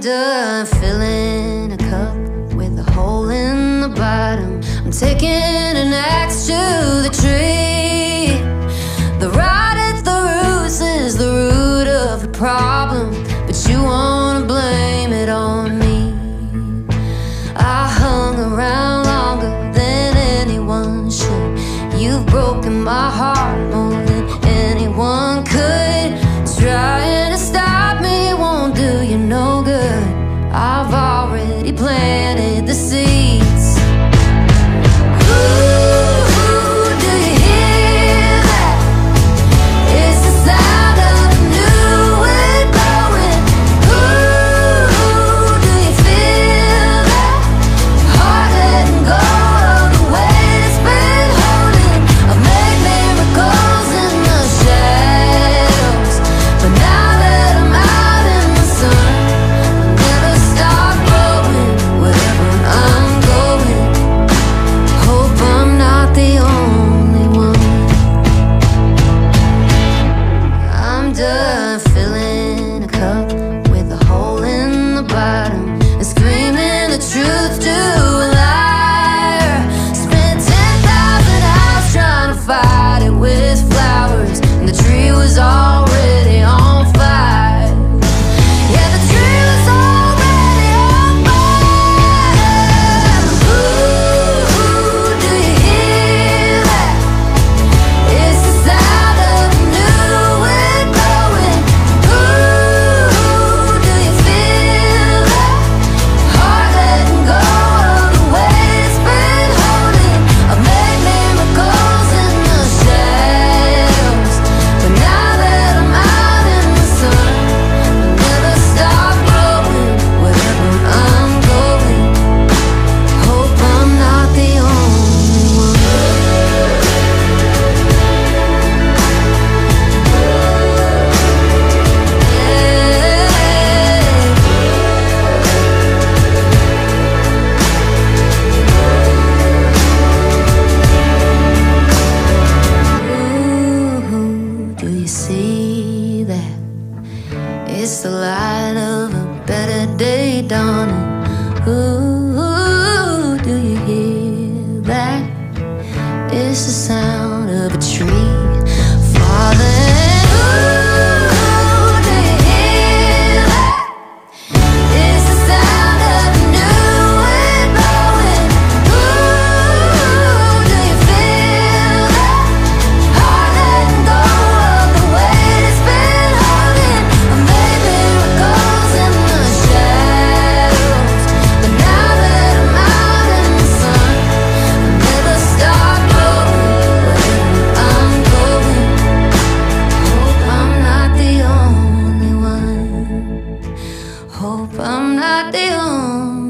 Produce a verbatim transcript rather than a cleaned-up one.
done filling a cup with a hole in the bottom. I'm taking an axe to the tree. The rot at the roots is the root of the problem, but you wanna blame it on me. I hung around longer than anyone should. You've broken my heart more than anyone could. Trying to stop me won't do you no good. I've already planted the seeds. Ooh, do you hear that? It's the sound of a new wind blowing. Ooh, do you feel that? Heart letting go of the weight it's been holding. I've made miracles in the shadows, but now that I'm out in the sun, I'll never stop growing wherever I'm going. Hope I'm not the only one. I'm done filling a cup with a hole in the bottom and screaming the truth to a liar. Spent ten thousand hours trying to fight it with flowers, and the tree was already on fire. Yeah, the tree was already on fire. Ooh, do you hear that? It's the sound of a new wind blowing. Ooh, do you feel that? Heart letting go of the weight it's been holding. I've made miracles in the shadows, but now that I'm out in the sun, I'll never stop growing wherever I'm going. Hope I'm not the only one. Ooh, do you see that? It's the light of a better day dawning. Ooh, do you hear that? It's the sound of a tree falling. Ooh, do you hear that? It's the sound of a new wind blowing. Ooh, do you feel that? Heart letting go of the weight it's been holding. I made miracles in the shadows, but now that I'm out in the sun, I'll never stop growing wherever I'm going. Hope I'm not the only one. Hope I'm not the only